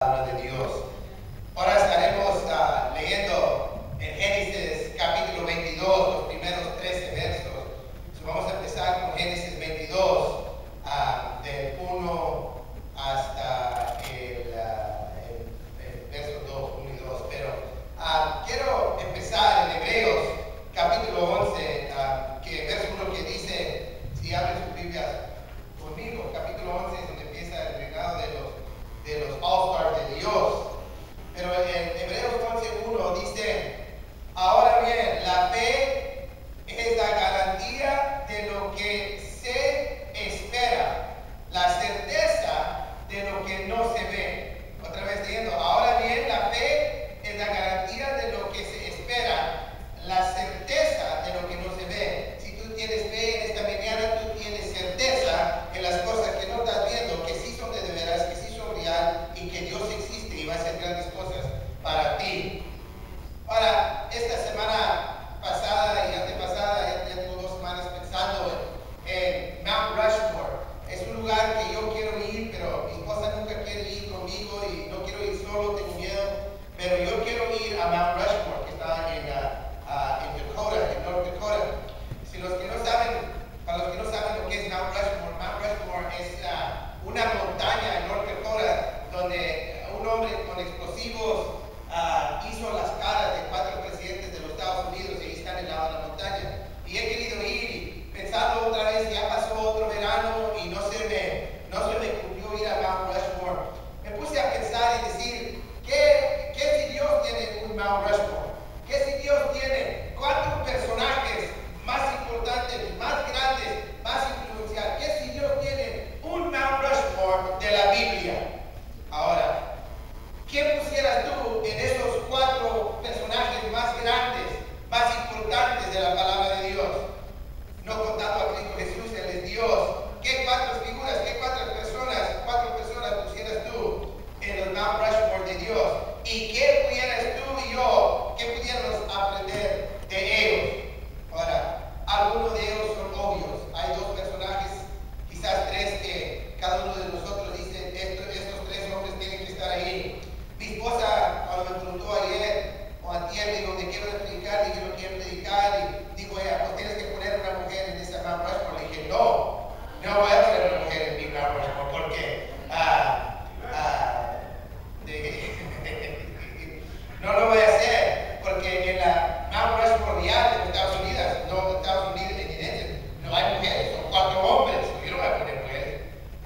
palabra de Dios. Ahora estaremos leyendo en Génesis capítulo 22, los primeros 13 versos. Vamos a empezar con Génesis 22, del 1 hasta el verso 2, 1 y 2. Pero quiero empezar en Hebreos capítulo 11, que verso 1 que dice, si abren sus Biblias conmigo, capítulo 11 es donde empieza el reinado de los All-Stars de Dios. Pero en Hebreos 11:1 dice, ahora bien, la fe es la garantía de lo que se espera, la certeza de lo que no se ve. Otra vez leyendo, ahora bien, la fe es la garantía de lo que se espera, la certeza de lo que no se ve. Si tú tienes fe en esta mañana, tú tienes certeza en las cosas que no estás viendo, que sí son de veras, que sí son real y que Dios existe y va a hacer grandes cosas para ti. Ahora, esta semana pasada y antepasada, ya tengo 2 semanas pensando en Mount Rushmore. Es un lugar que yo quiero ir, pero mi esposa nunca quiere ir conmigo y no quiero ir solo, tengo miedo. Pero yo quiero ir a Mount Rushmore, que está en Dakota, en North Dakota. Para los que no saben lo que es Mount Rushmore es una montaña en North Dakota donde un hombre con explosivos hizo las caras de 4 presidentes de los Estados Unidos y ahí están en la montaña. Y he querido ir y pensando otra vez, ya pasó otro verano y no se me ocurrió ir a Mount Rushmore. Me puse a pensar y decir, ¿qué si Dios tiene un Mount Rushmore? ¿Qué si Dios tiene 4 personajes más importantes, más grandes, más influenciales? ¿Qué si Dios tiene un Mount Rushmore de la Biblia? Ahora, ¿quién pusieras tú en esos 4 personajes más grandes, más importantes de la palabra de Dios? No contando a Cristo Jesús, Él es Dios. ¿Qué 4 figuras, qué 4 personas pusieras tú en el Mount Rushmore de Dios? ¿Y qué pudieras tú y yo, qué pudiéramos aprender de ellos? Ahora, algunos de ellos son obvios. Hay 2 personajes, quizás 3, que cada uno de nosotros dice, estos 3 hombres tienen que estar ahí. Mi esposa, cuando me preguntó ayer o antier, digo, ¿de qué voy a predicar? Dije, no quiero predicar. Y digo, pues tienes que poner una mujer en esa Mount Rushmore. Le dije, no voy a poner una mujer en mi Mount Rushmore, porque no lo voy a hacer, porque en la Mount Rushmore real en Estados Unidos, no hay mujeres, son 4 hombres. Yo no voy a poner mujeres.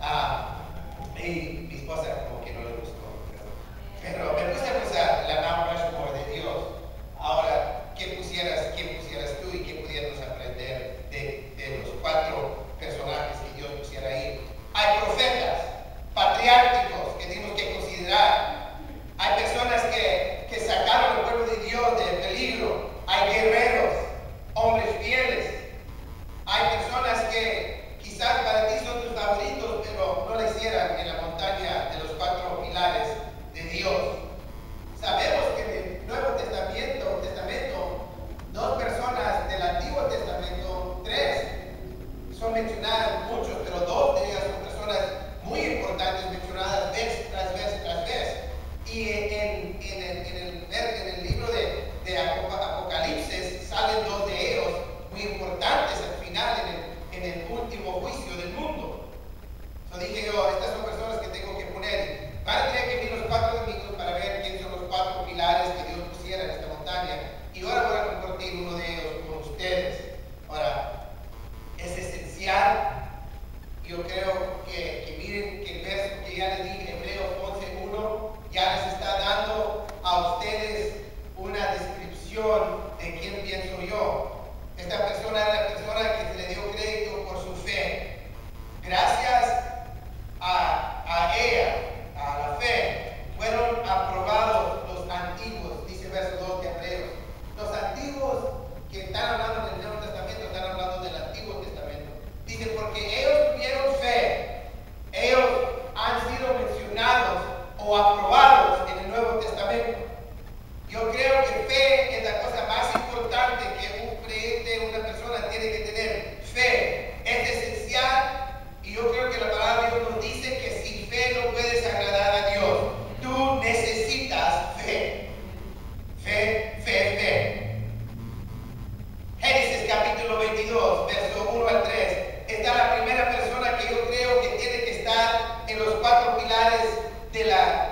Y mi esposa como que no le gustó. Pero me puse a pensar la Mount Rushmore de Dios. Ahora, ¿quién pusieras tú y qué pudiéramos aprender de los 4 personajes que Dios pusiera ahí? Hay profetas, patriárquicos que tenemos que considerar. Hay personas que sacaron al pueblo de Dios del peligro. Hay guerreros, hombres fieles. Hay personas que quizás para ti son tus favoritos, pero no lo hicieran en la montaña de los 4 pilares de Dios. Sabemos que en el Nuevo Testamento, 2 personas del Antiguo Testamento, 3 son mencionadas muchos, pero 2 de ellas son personas muy importantes mencionadas vez tras vez. Y en el libro de Apocalipsis salen 2 de ellos muy importantes al final en el último juicio del mundo. Dije yo, estas son personas que tengo que poner. Van a tener que venir los 4 domingos para ver quiénes son los 4 pilares que Dios pusiera en esta montaña. Y ahora voy a compartir uno de ellos con ustedes. Ahora, es esencial. Yo creo que miren que el verso que ya les dije, Hebreos 11:1, ya les está dando a ustedes una descripción de quién pienso yo. Esta persona era la persona que se le dio crédito por su fe. Gracias a ella, a la fe, fueron aprobados los antiguos, dice verso 2 de Hebreos. Los antiguos que están hablando del Nuevo Testamento, están hablando del Antiguo Testamento. Dice, porque ellos tuvieron fe, ellos han sido mencionados o aprobados en el Nuevo Testamento. Yo creo que fe es la cosa más importante que un creyente, una persona tiene que tener. Fe es esencial y yo creo que la palabra de Dios nos dice que sin fe no puedes agradar a Dios. Tú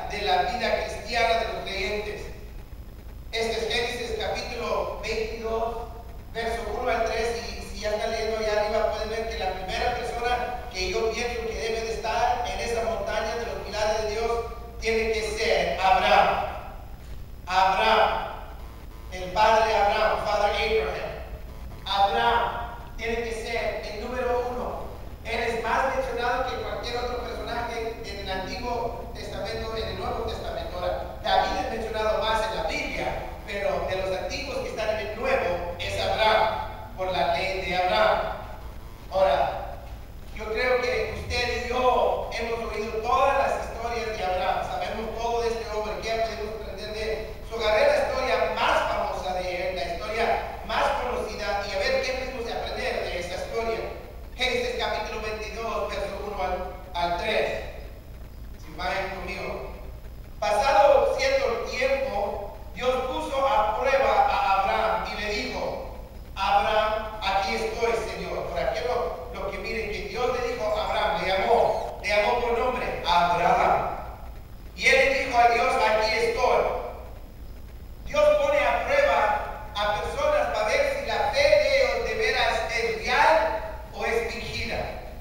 de la vida cristiana de los creyentes. Este es Génesis capítulo 22, verso 1 al 3, y si ya está leyendo allá arriba pueden ver que la primera persona que yo pienso que debe de estar en esa montaña de los pilares de Dios tiene que ser Abraham. Abraham, el padre Abraham, Father Abraham. Abraham tiene que ser el número uno. Él es más mencionado que cualquier otro personaje en el Antiguo Testamento, en el Nuevo Testamento. Ahora, David es mencionado más en la Biblia, pero de los antiguos que están en el Nuevo es Abraham, por la ley de Abraham. Ahora, yo creo que usted y yo hemos oído todas las historias de Abraham, sabemos todo de este hombre, ¿qué podemos aprender de él? Su carrera, la historia más famosa de él, la historia más conocida, y a ver qué podemos aprender de esa historia. Génesis capítulo 22, verso 1 al 3. Si vayan conmigo. Pasado cierto tiempo, Dios puso a prueba a Abraham y le dijo: Abraham, aquí estoy, Señor. Ahora quiero lo que miren, que Dios le dijo a Abraham, le llamó por nombre, Abraham. Y él le dijo a Dios: aquí estoy. Dios pone a prueba a personas para ver si la fe de ellos de veras es real o es fingida.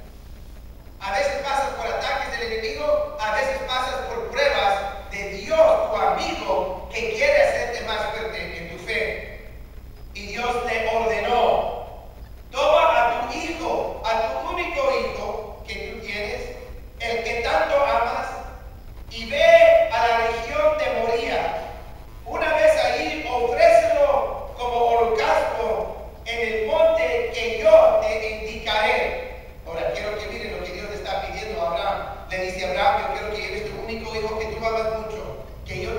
A veces pasas por ataques del enemigo, a veces pasas por pruebas de Dios, tu amigo, que quiere hacerte más fuerte en tu fe. Y Dios le ordenó: toma a tu hijo, a tu único hijo que tú tienes, el que tanto amas, y ve a la región de Moría. Una vez ahí, ofrécelo como holocausto en el monte que yo te indicaré. Ahora quiero que miren lo que Dios le está pidiendo a Abraham. Le dice a Abraham: yo quiero que lleves tu único hijo que tú amas mucho, que yo te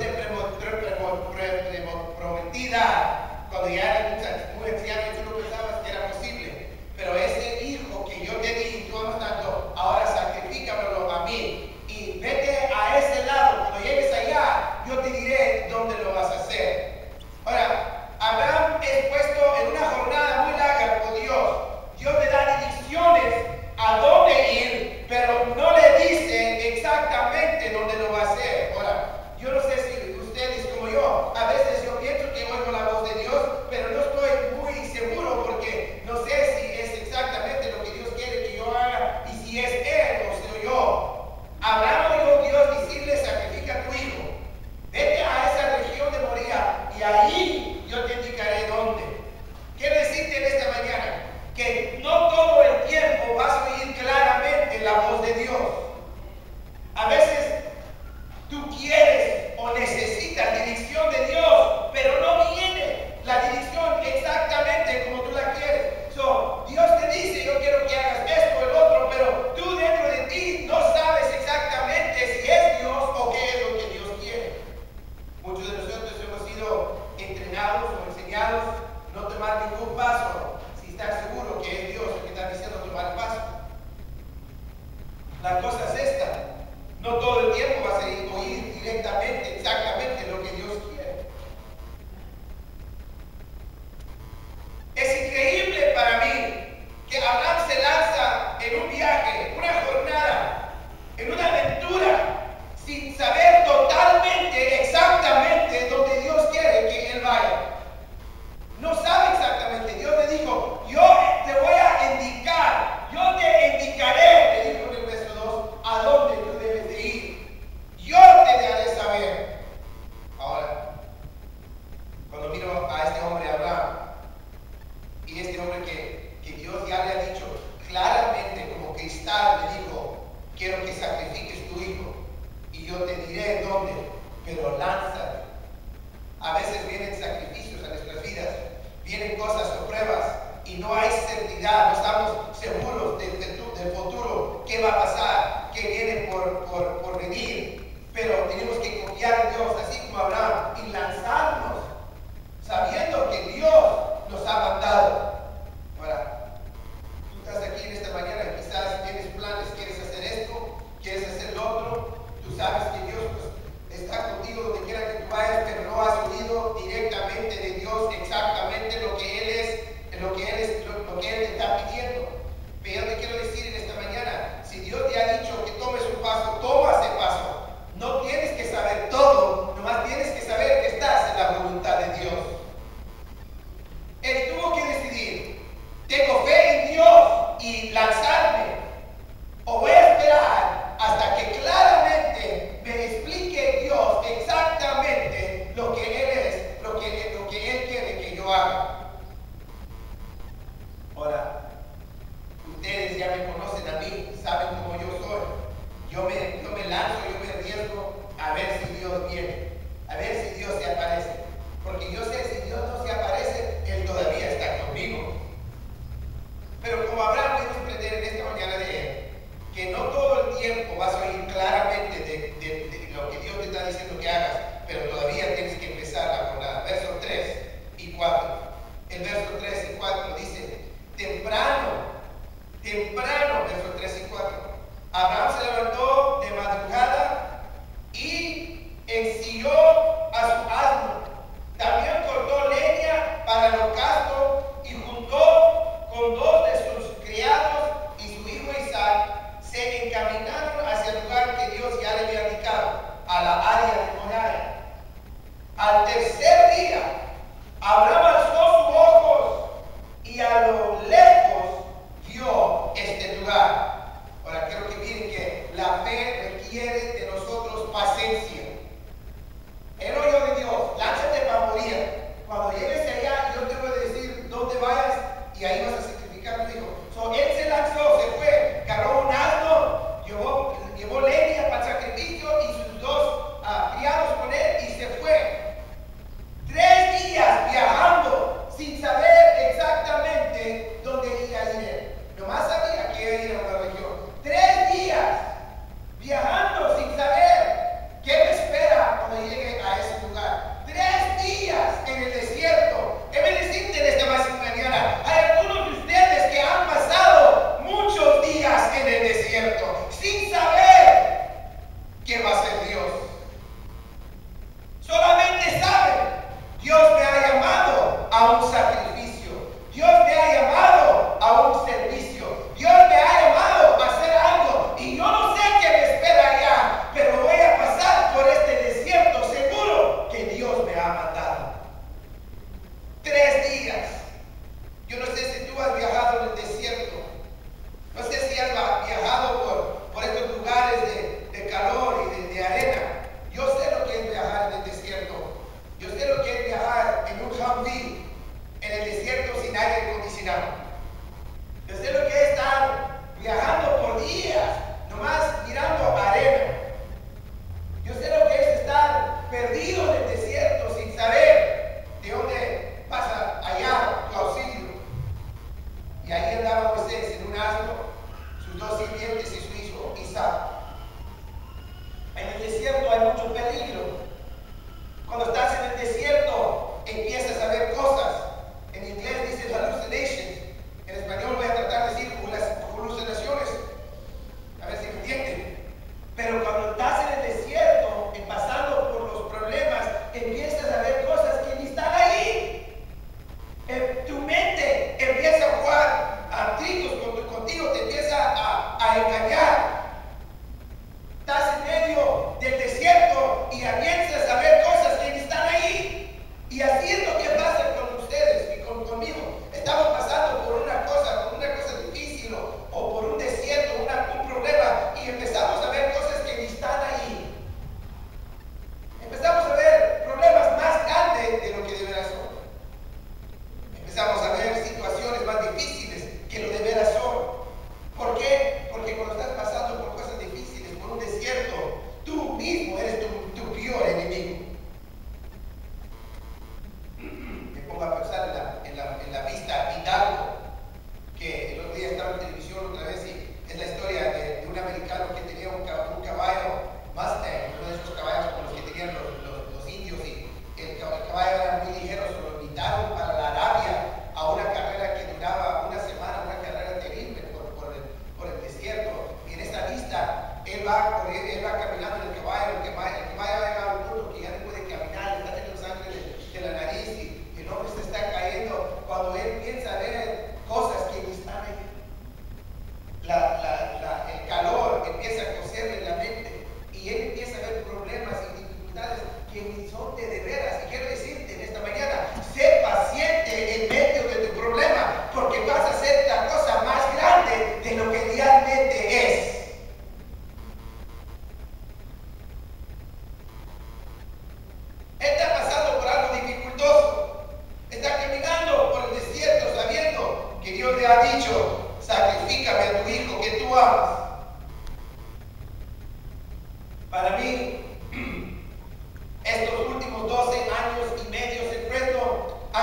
prometí dar cuando ya eras muy anciano y tú no pensabas que era posible. Pero ese hijo que yo te di y tú amas tanto, ahora sacrifícamelo a mí. Y vete a ese lado. Cuando llegues allá, yo te diré dónde lo vas a hacer. Ahora, Abraham es puesto en una jornada muy larga por Dios. Dios le da direcciones a dónde ir, pero no le dice exactamente dónde lo va a hacer. Ahora, yo no sé si ustedes como yo, a veces yo pienso que oigo la voz de Dios, pero no estoy muy seguro porque no sé si es exactamente lo que Dios quiere que yo haga y si es Él o soy yo. Abraham oyó Dios decirle: sacrifica a tu hijo, vete a esa región de Moría y ahí yo te indicaré dónde. Quiero decirte en esta mañana que no todo el tiempo vas a oír claramente la voz de Dios. A veces tú quieres o necesitas dirección de Dios, pero no viene la dirección exactamente como tú la quieres. Dios te dice: yo quiero que hagas esto o el otro, pero tú dentro de ti no sabes exactamente si es Dios o qué es lo que Dios quiere. Muchos de nosotros hemos sido entrenados o enseñados no tomar ningún paso si estás seguro que es Dios el que está diciendo tomar el paso. La cosa es esta: no todo el tiempo vas a oír directamente, exactamente lo que Dios quiere. Es increíble para mí que Abraham se lanza en un viaje, una jornada, en una aventura, sin saber totalmente, exactamente dónde Dios quiere que él vaya. No sabe exactamente. Dios le dijo: yo te voy a indicar, yo te indicaré, le dijo en el verso 2, a dónde tú debes de ir. Yo te daré saber. Ahora, cuando miro a este hombre Abraham, y este hombre que Dios ya le ha dicho claramente, como cristal, le dijo: quiero que sacrifiques tu hijo, y yo te diré dónde, pero lánzate. A veces vienen sacrificios a nuestras vidas, vienen cosas o pruebas, y no hay seguridad, no estamos seguros del futuro, qué va a pasar, qué viene por venir. Pero tenemos que confiar en Dios, así como Abraham, y lanzarnos, sabiendo que Dios nos ha mandado. Ahora, tú estás aquí en esta mañana y quizás tienes planes, quieres hacer esto, quieres hacer lo otro. Tú sabes que Dios está contigo donde quiera que tú vayas, pero no has oído directamente de Dios exactamente lo que Él es, lo que Él te está pidiendo. Pero yo te quiero decir en esta mañana, si Dios te ha dicho que tomes un paso, toma ese paso. No tienes que saber Dios viene, a ver si Dios se aparece. Porque yo sé, si Dios no se aparece, Él todavía está conmigo. Pero como Abraham pudimos aprender en esta mañana de él, que no todo el tiempo vas a oír claramente de lo que Dios te está diciendo que hagas, pero todavía tienes que empezar la jornada. Versos 3 y 4. El verso 3 y 4 dice, temprano, versos 3 y 4. Abraham se levantó de madrugada y ensilló a su asno. También cortó leña para el holocausto y juntó con dos de sus criados y su hijo Isaac. Se encaminaron hacia el lugar que Dios ya le había indicado, a la área de Moriah. Al tercer día, Abraham alzó sus ojos y a lo lejos vio este lugar. Ahora quiero que miren que la fe requiere de nosotros paciencia. El oído de Dios, lánzate para morir. Cuando llegues allá, yo te voy a decir dónde vayas y ahí vas a sacrificar a tu hijo. Él se lanzó, se fue, agarró un asno, llevó leña para el sacrificio y sus dos criados con él y se fue. 3 días viajando sin saber exactamente dónde iba a ir. Nomás sabía que iba a ir a una región. 3 días viajando sin saber qué me espera cuando llegue a ese lugar. 3 días en el desierto. Debe decirte en esta mañana, hay algunos de ustedes que han pasado muchos días en el desierto sin saber qué va a hacer Dios. Solamente saben, Dios me ha llamado a un sacrificio. Dios me ha llamado a un servicio. Dios me ha llamado a hacer algo. Y yo no sé qué me espera allá, pero voy a pasar por este desierto seguro que Dios me ha mandado. 3 días. Yo no sé si tú has viajado en el desierto. No sé si has viajado por estos lugares de calor y de arena. Yo sé lo que es viajar en el desierto. Yo sé lo que es viajar en un Humvee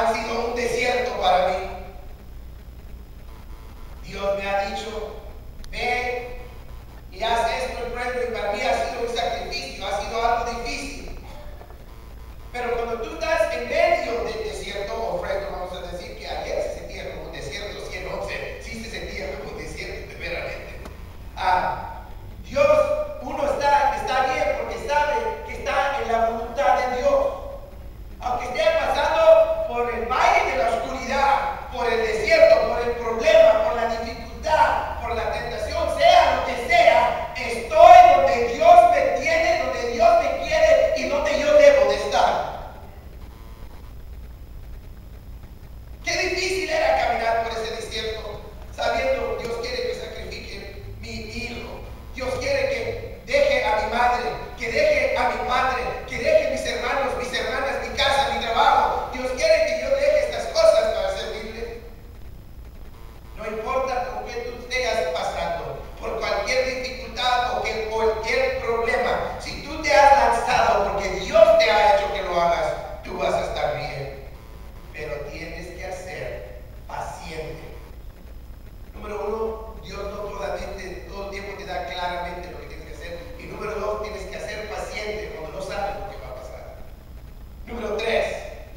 han sido un desierto para mí. Dios me ha dicho, ve y haz esto, el pueblo, y para mí ha sido un sacrificio, ha sido algo difícil. Pero cuando tú estás en medio del desierto, o Fred, vamos a decir que ayer se sentía como un desierto, 111, sí se sentía como un desierto, verdaderamente. Dios, uno está bien porque sabe que está en la voluntad de Dios. Aunque esté pasando por el valle de la oscuridad, por el desierto, por el problema, por la dificultad, por la tentación, sea lo que sea, estoy donde Dios me tiene, donde Dios me quiere y donde yo debo de estar. Qué difícil era caminar por ese desierto, sabiendo Dios quiere que sacrifique mi hijo. Dios quiere que deje a mi madre, que deje a mi padre, que deje mis hermanos, mis hermanas, mi casa, mi trabajo. Dios quiere que yo deje estas cosas para servirle. No importa por qué tú estés pasando, por cualquier dificultad o cualquier problema. Si tú te has lanzado porque Dios te ha hecho que lo hagas, tú vas a estar bien. Pero tienes que ser paciente. Número uno, Dios no todo el tiempo te da claramente lo que tienes que hacer. Y número dos, tienes que ser paciente cuando no sabes lo que va a pasar. Número tres,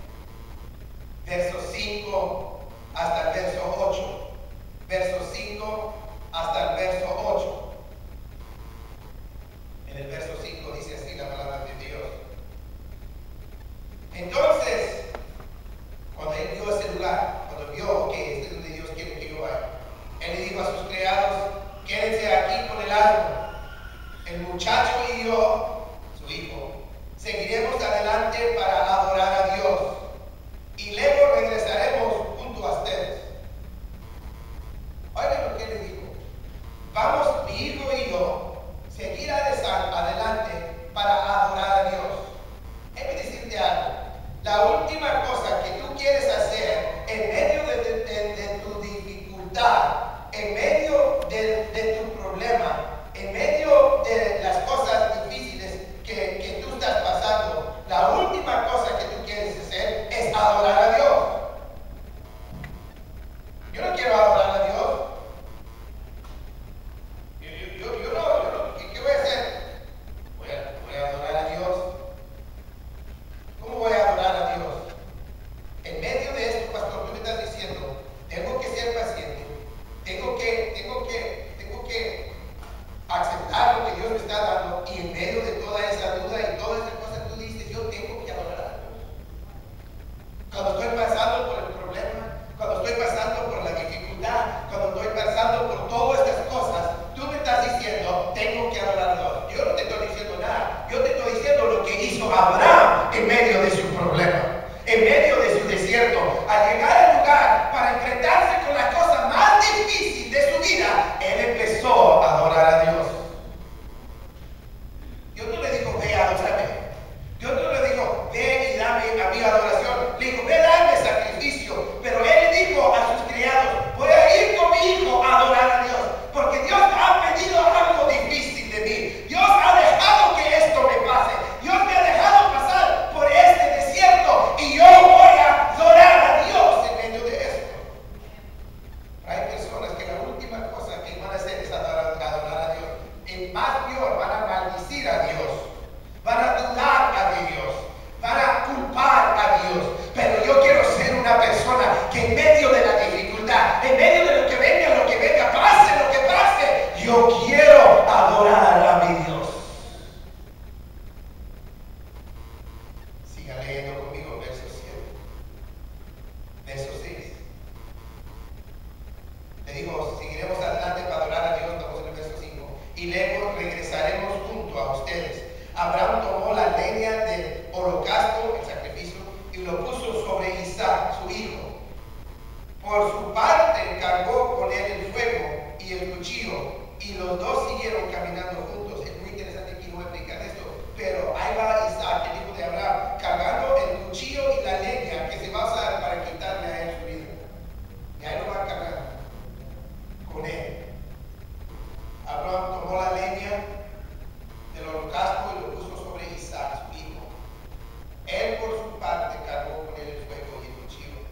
verso 5 hasta el verso 8. Verso 5 hasta el verso 8. En el verso 5 dice así la palabra de Dios. Entonces, cuando él vio ese lugar, cuando vio que este es donde Dios quiere que yo vaya, él le dijo a sus criados, quédense aquí con el árbol. El muchacho y yo, su hijo, seguiremos adelante para adorar a Dios. Y luego regresaremos junto a ustedes. Oigan lo que le dijo. Vamos, mi hijo y yo, seguir adelante para adorar a Dios. Déjame decirte algo. La última cosa que tú quieres hacer en medio de tu dificultad, en medio de tu problema, en medio de las cosas difíciles que tú estás pasando, la última cosa que tú quieres hacer es adorar a Dios. Yo no quiero adorar a Dios. Yo no, ¿qué voy a hacer? Voy a adorar a Dios. ¿Cómo voy a adorar a Dios? En medio de esto, pastor, tú me estás diciendo, tengo que ser paciente, tengo que aceptar lo que Dios me está dando, y en medio de toda esa duda y todas esas cosas, tú dices, yo tengo que adorar a Dios. Cuando estoy pasando por el problema, cuando estoy pasando por la dificultad, cuando estoy pasando por todas estas cosas, tú me estás diciendo, tengo que adorar a Dios. Yo no te estoy diciendo nada, yo te estoy diciendo lo que hizo Abraham en medio de su problema, en medio de su desierto. Al llegar al lugar para enfrentarse con la cosa más difícil de su vida, él empezó a adorar a Dios. Dios no le dijo, ve, adórame. Dios no le dijo, ve y dame a mi adoración. Le dijo, ve, dame sacrificio. Pero él le dijo a sus criados, voy a ir con mi hijo a adorar a Dios, porque Dios ha pedido algo difícil de mí. Dios ha dejado que esto me pase. Dios me ha dejado pasar por este desierto, y yo voy a adorar a Dios en medio de esto. Hay personas que la última cosa que van a hacer es adorar a Dios. En más peor, van a maldecir a Dios, van a dudar a Dios, van a culpar a Dios. Pero yo quiero ser una persona que en medio de la dificultad, en medio de lo que venga, pase lo que pase, yo quiero adorar a mi Dios. Siga leyendo conmigo verso 7. Verso 6. Le digo, seguiremos adelante para adorar a Dios, estamos en el verso 5. Y luego regresaremos junto a ustedes. Abraham tomó la leña del holocausto, el sacrificio, y lo puso sobre Isaac, su hijo. Por su parte, cargó con él el fuego y el cuchillo, y los dos siguieron caminando juntos. Es muy interesante, aquí no voy a explicar esto, pero ahí va Isaac, el hijo de Abraham, cargando el cuchillo y la leña que se va a usar para quitarle a él su vida. Y ahí lo va cargando con él. Abraham tomó la leña del holocausto y lo puso sobre Isaac, su hijo. Él por su parte cargó con él el fuego y el cuchillo.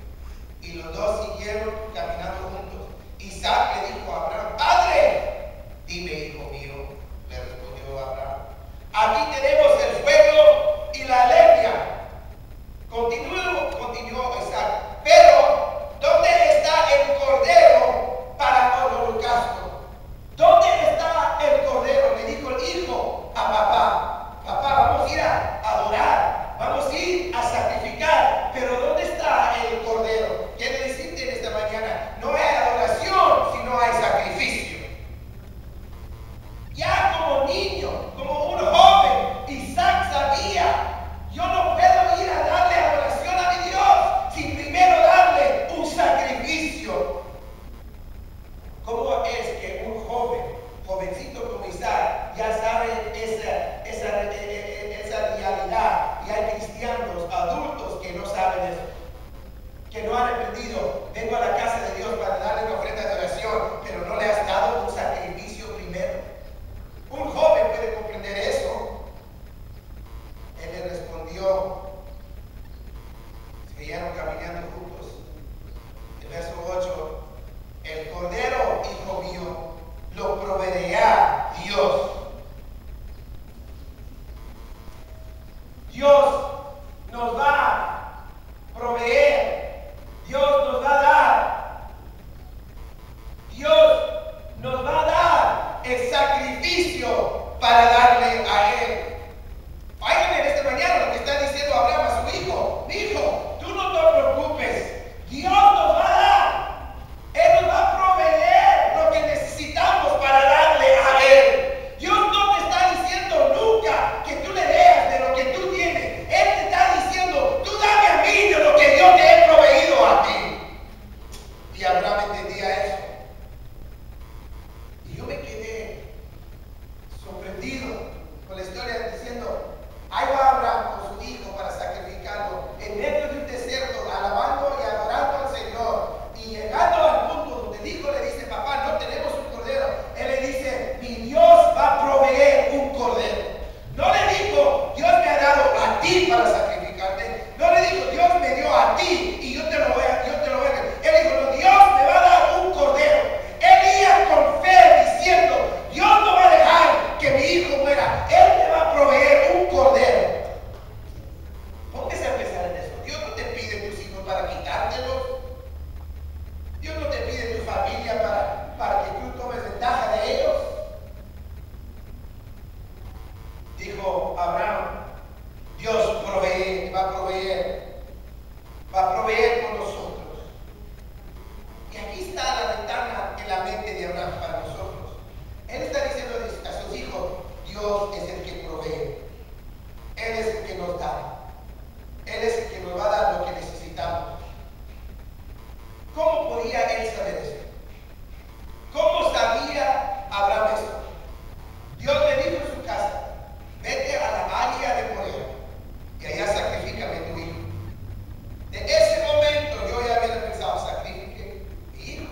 Dios nos va a proveer, Dios nos va a dar, Dios nos va a dar el sacrificio para darle a Él. Oigan en esta mañana lo que está diciendo Abraham a su hijo. Mi hijo, tú no te preocupes, Dios nos va a dar, Él nos va a proveer lo que necesitamos para darle a Él. Dios no te está diciendo nunca que tú le des de lo que tú tienes. Él te está diciendo, tú dame a mí de lo que yo te he proveído a ti. Y Abraham entendía eso. Y yo me quedé sorprendido con la historia diciendo, ahí va Abraham con su hijo para sacrificarlo en medio de un desierto, alabando y adorando al Señor. Y llegando al punto donde el hijo le dice, papá, no tenemos un cordero. Él le dice, mi Dios va a proveer un cordero. No le dijo, Dios me ha dado a ti para sacrificarte. No le dijo, Dios me dio a ti y yo te lo voy a dar. Él dijo, no, Dios me va a dar un cordero. Él iba con fe diciendo, Dios no va a dejar que mi hijo muera. Él me va a proveer un cordero. Póngase a pensar en eso. Dios no te pide tus hijos para quitártelos. Dios no te pide tu familia para que tú tomes ventaja de ellos. Dijo Abraham, Dios provee, va a proveer por nosotros. Y aquí está la ventana en la mente de Abraham para nosotros. Él está diciendo a sus hijos, Dios es el que provee. Él es el que nos da. Él es el que nos va a dar lo que necesitamos. ¿Cómo podía él saber eso? ¿Cómo sabía Abraham esto? Dios le dijo en su casa, vete a la área de Moria y allá sacrifícame tu hijo. De ese momento yo ya había pensado, sacrifique mi hijo.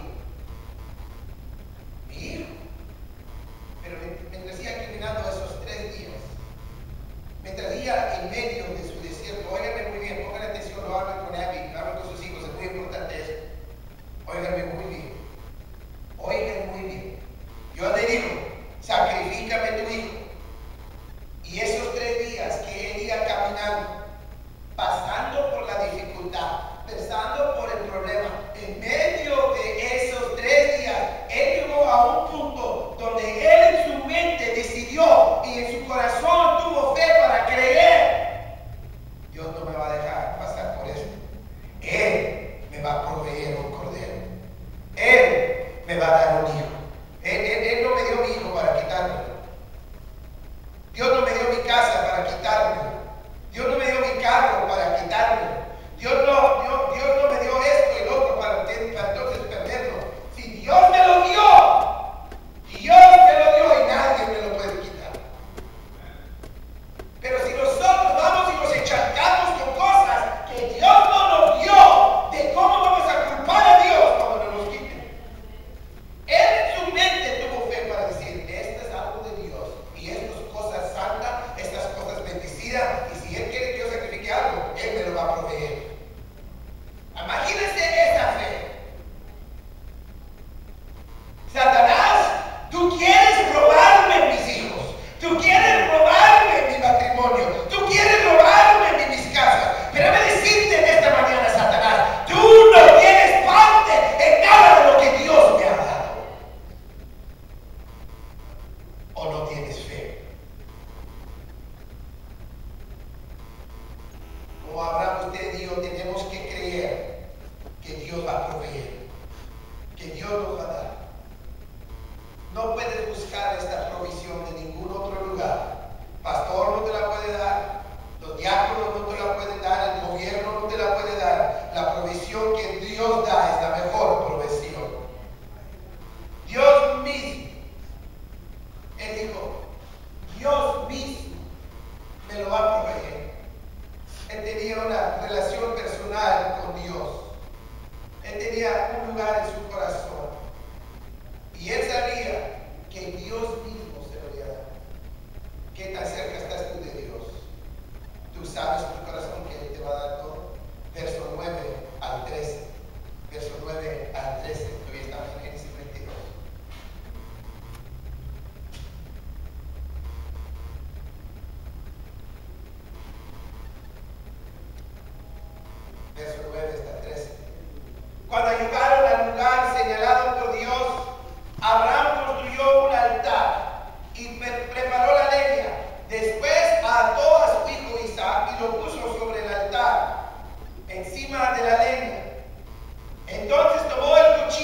Mi hijo. Pero mientras iba caminando esos 3 días, mientras iba en medio de su desierto, óiganme muy bien, pongan atención, lo hablan con Abby, hablan con sus hijos, es muy importante eso. Óiganme muy bien. Oigan muy bien. Yo le digo, sacrifícame tu hijo. Y esos 3 días que él iba caminando, pasando por la dificultad, pasando por el problema, en medio de esos 3 días, él llegó a un punto donde él en su mente decidió y en su corazón tuvo fe para creer. Dios no me va a dejar pasar por eso. Él me va a proveer un cordero. Él me va a dar un hijo. Él no me dio mi hijo para quitármelo. Dios no me dio mi casa para quitármelo. Dios no me dio mi carro para quitármelo. Dios no me dio esto y lo otro para entonces perderlo. Si Dios me lo dio, Dios me lo dio y nadie me lo puede quitar. Pero si nosotros vamos y nos encharcamos con cosas que Dios no nos dio, ¿de cómo vamos a culpar a Dios cuando nos los quiten? Él en su mente tuvo fe para decir, esto es algo de Dios y esto es cosas santas, estas cosas bendecidas, y si Él quiere que yo sacrifique algo, Él me lo va a proveer. Imagínense esa fe. Satanás, tú quieres robarme mis hijos, tú quieres robarme mi matrimonio, tú quieres robarme mis casas. Pero déjame decirte en esta mañana, Satanás, tú no tienes parte en nada de lo que Dios me ha dado. ¿O no tienes fe? Como Abraham, usted y yo tenemos que creer que Dios va a proveer, que Dios nos va a dar. No puedes buscar esta provisión de ningún otro lugar. Pastor no te la puede dar, los diáconos no te la pueden dar, el gobierno no te la puede dar. La provisión que Dios da es la mejor provisión. Dios mismo, Él dijo, Dios mismo me lo va a proveer. Él tenía una relación personal con Dios. Él tenía un lugar en su corazón. Y él sabía que Dios mismo se lo iba a dar. ¿Qué tan cerca estás tú de Dios? Tú sabes en tu corazón que Él te va a dar todo. Verso 9 al 13. Verso 9 al 13. Todavía estamos en Génesis 22.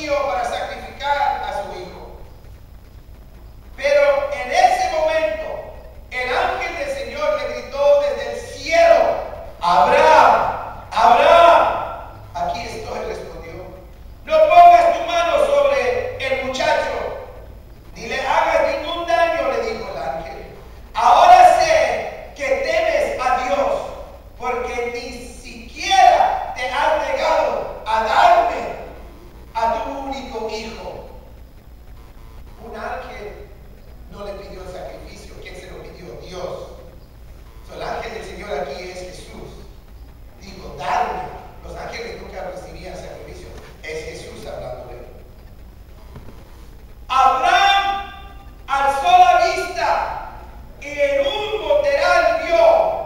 vacío para sacrificar a su hijo. Pero en ese momento, el ángel del Señor le gritó desde el cielo: Abraham, Abraham. Aquí estoy, respondió. No pongas tu mano sobre el muchacho, ni le hagas ningún daño, le dijo el ángel. Ahora sé que temes a Dios, porque ni siquiera te has negado a darme a tu único hijo. Un ángel no le pidió el sacrificio. ¿Quién se lo pidió? Dios. El ángel del Señor aquí es Jesús. Dijo, darme. Los ángeles nunca recibían sacrificio. Es Jesús hablándole. Abraham alzó la vista y en un boteral vio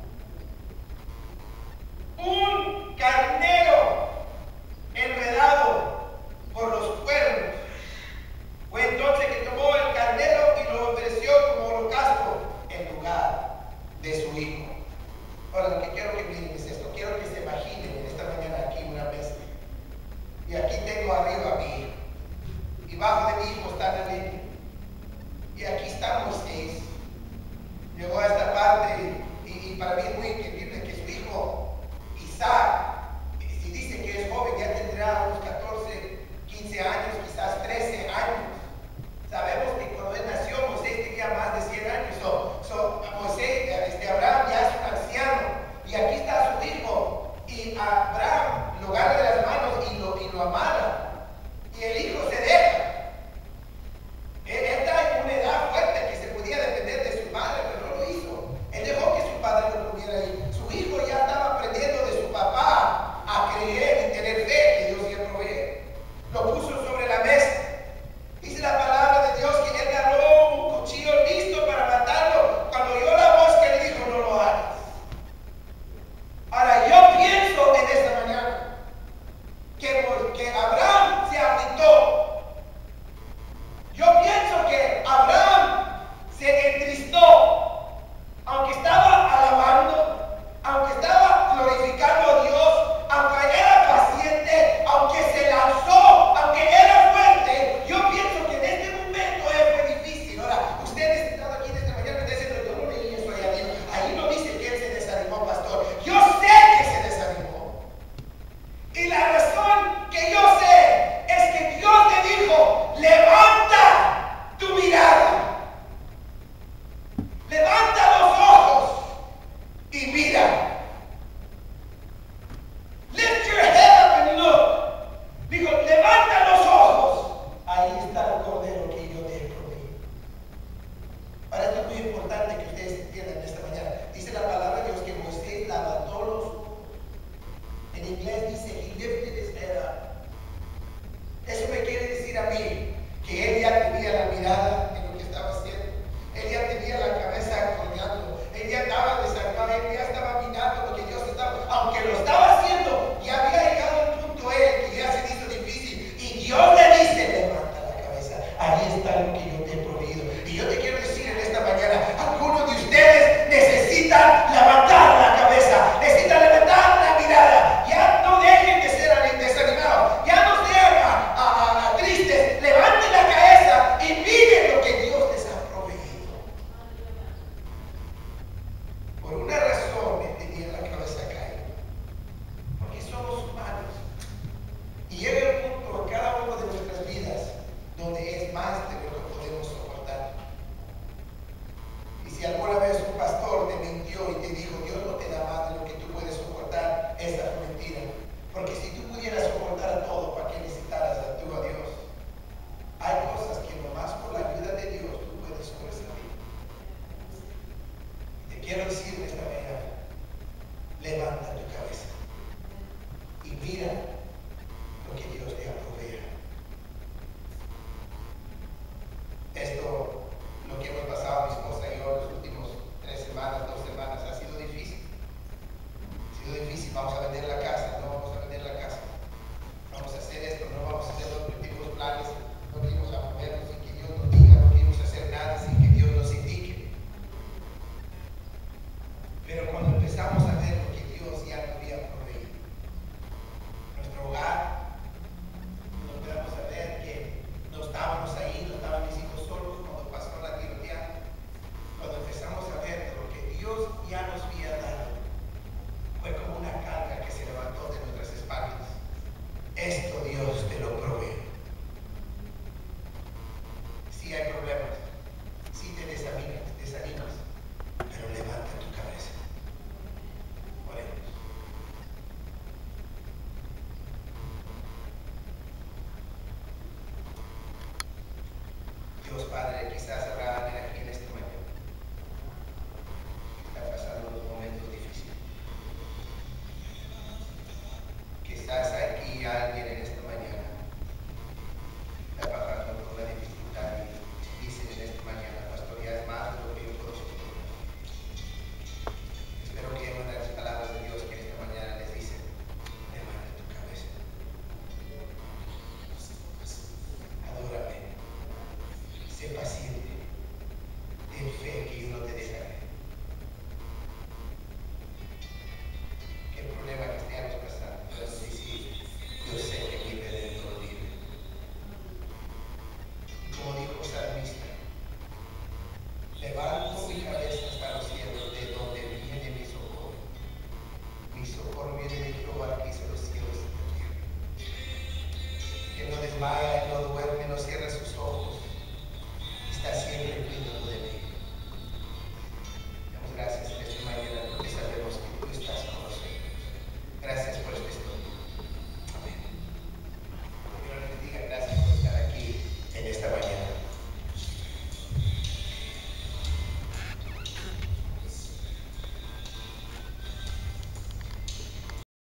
un carnero enredado por los cuernos. Fue entonces que tomó el carnero y lo ofreció como holocausto en lugar de su hijo. Ahora, lo que quiero que miren es esto. Quiero que se imaginen en esta mañana aquí una mesa. Y aquí tengo arriba a mi hijo. Y bajo de mi hijo está la leña. Y aquí estamos seis. Llegó a esta parte y para mí es muy increíble que su hijo, Isaac, si dice que es joven, ya tendrá unos 14, 15 años, quizás 13 años. Sabemos que cuando él nació, Moisés tenía más de 100 años. Abraham ya es un anciano. Y aquí está su hijo. Y Abraham lo agarra de las manos y lo amarra. Y el hijo se deja. Él está en una edad fuerte que se podía depender de su padre, pero no lo hizo. Él dejó que su padre lo pudiera ir. Su hijo ya estaba aprendiendo de su papá a creer y tener fe que Dios iba a proveer. Lo puso sobre la mesa. Dice la palabra de Dios que él agarró un cuchillo listo para matarlo. Cuando oyó la voz que le dijo, no lo hagas. Ahora, yo pienso en esta mañana que porque Abraham se agitó, yo pienso que Abraham se entristó, aunque estaba alabando, aunque estaba glorificando a Dios, aunque era paciente, aunque se lanzó, aunque era fuerte. Yo pienso que en este momento fue difícil. Ahora, ustedes están aquí desde mañana, dicen, yo no leí eso allá arriba. Ahí no dice que él se desanimó, pastor. Yo sé que se desanimó. Y la razón que yo sé es que Dios le dijo, levanta tu mirada. Levanta los ojos y mira. Lift your head up and look. Digo, levanta los ojos. Ahí está el cordero que yo te he proveído. Ahora, esto es muy importante que ustedes entiendan esta mañana. Dice la palabra de Dios que Moisés levantó los ojos. En inglés dice, he lifted his head up. Eso me quiere decir a mí que él ya tenía la mirada en lo que estaba haciendo. Él ya tenía la cabeza colgando. Él ya estaba desanimado. Él ya estaba mirando lo que Dios estaba. Aunque lo estaba haciendo, ya había llegado al punto él que ya se hizo difícil. Y Dios le dice, levanta la cabeza. Ahí está lo que yo te he proveído. Y yo te quiero decir en esta mañana, algunos de ustedes necesitan levantar la cabeza. Necesitan levantar la mirada. Ya no dejen de ser desanimados. Ya no sean tristes. Levanten la cabeza y miren lo que Dios les ha proveído. Por una razón me tenía la cabeza caída. Porque somos humanos. Y llega el punto en cada una de nuestras vidas donde es más de lo que podemos soportar. Y si alguna vez un pastor te mintió y te dijo, Dios no te da más de lo que tú puedes soportar, esa es mentira. Porque si tú pudieras soportar todo, ¿para qué necesitaras a tú a Dios? Hay cosas que nomás por la ayuda de Dios tú puedes sobresalir. Te quiero decir en esta mañana, levanta tu cabeza y mira lo que Dios te ha proveído. Esto, lo que hemos pasado mi esposa y yo los últimos 3 semanas, 2 semanas, ha sido difícil. Ha sido difícil. Vamos a vender la casa, no vamos a vender la casa. Vamos a hacer esto, no vamos a hacer los últimos planes. No queremos a movernos sin que Dios nos diga, no queremos hacer nada sin que Dios nos indique. Pero cuando empezamos a ver lo que Dios ya nos había proveído, nuestro hogar, nos damos Jehová que hizo los cielos y la tierra, que no desmaya, no duerme.